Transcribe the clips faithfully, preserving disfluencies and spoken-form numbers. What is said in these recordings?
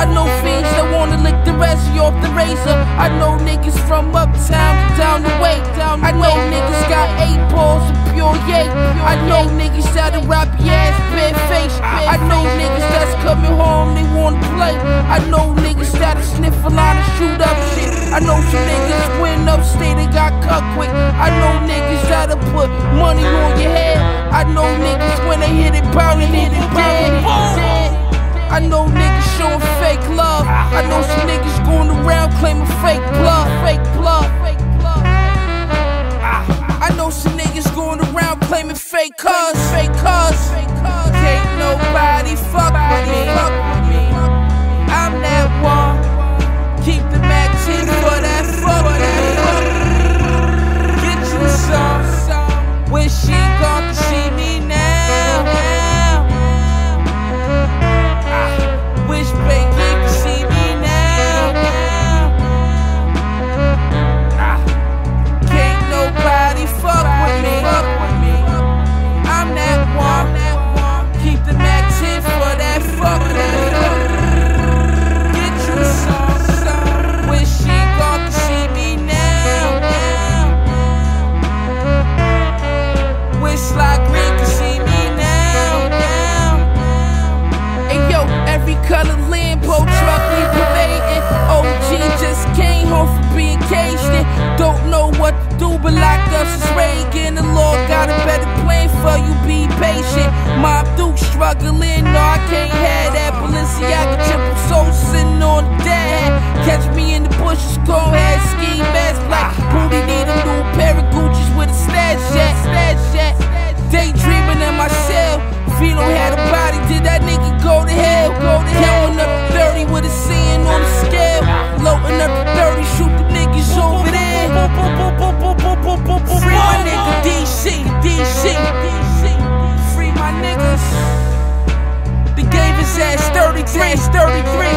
I know fiends that wanna lick the residue off the razor. I know niggas from uptown to down the way. I know niggas got eight balls of pure yay. I know niggas that'll rap your ass bare face. I know niggas that's coming home, they wanna play. I know niggas that'll sniff a line and shoot up shit. I know some niggas went upstate and got cut quick. I know niggas that'll put money on your head. I know niggas when they hit it, bound and hit it dead. I know niggas showing fake love. I know some niggas going around claiming fake blood, fake blood. I know some niggas going around claiming fake cuz, fake cuz. Can't nobody fuck with me. I'm that one. Keep the Mac ten for that fuck with me. Get you some. When she gon' to see me now. Wish baby could see me now. Can't nobody fuck with me. I'm that one. Keep the Mac ten for that fuck with me. Get you some. Wish she gon' to see me now. Wish like Green could see me now. Hey yo, every color Lambo truck we parading. O G just came home from being caged in. Don't know what to do but locked up since Reagan. The law got a better plan for you, be patient. Mob Duke struggling, no I can't have that. Balenciaga triple soul sitting on the dead. Catch me in the bushes, go ahead, ski mask black. Booty need a new pair of Gucci's with a stash at, stash at. Daydreaming in my cell. Vino had a body, did that nigga go to hell? Go to hell. Counting up to thirty with a cent on the scale. Loading up to thirty, shoot the niggas over there. Free my nigga D C, D C. Free my niggas. They gave his ass thirty-three, thirty-three.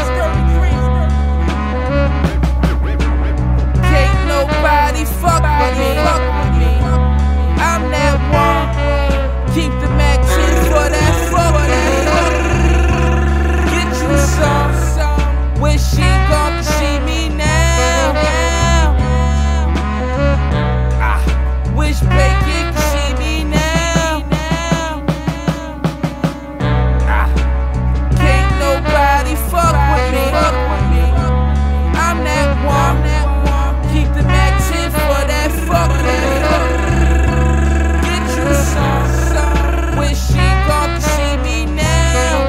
Can't nobody fuck with me. I'm that one. Keep the Mac ten for that fuck with me. Get you some. Wish she gon' to see me now. Wish Bacon could see me now. Can't nobody fuck with me. I'm that one. Keep the Mac ten for that fuck with me. Get you some. Wish she gon' to see me now.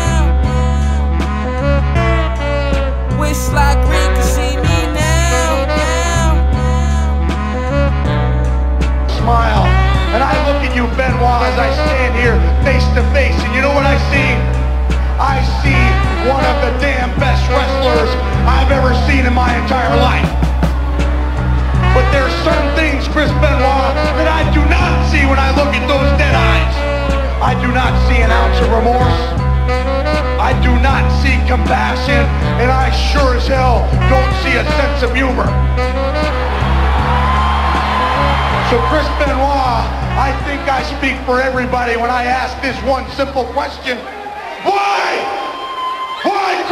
Wish like Green could see me now. Smile, and I look at you, Benoit, as I stand here face to face, and you know what I see? I see one of the damn best wrestlers I've ever seen in my entire life. But there's certain things, Chris Benoit, that I do not see when I look at those dead eyes. I do not see an ounce of remorse. I do not see compassion, and I sure as hell don't see a sense of humor. So Chris Benoit, I think I speak for everybody when I ask this one simple question. Why? Why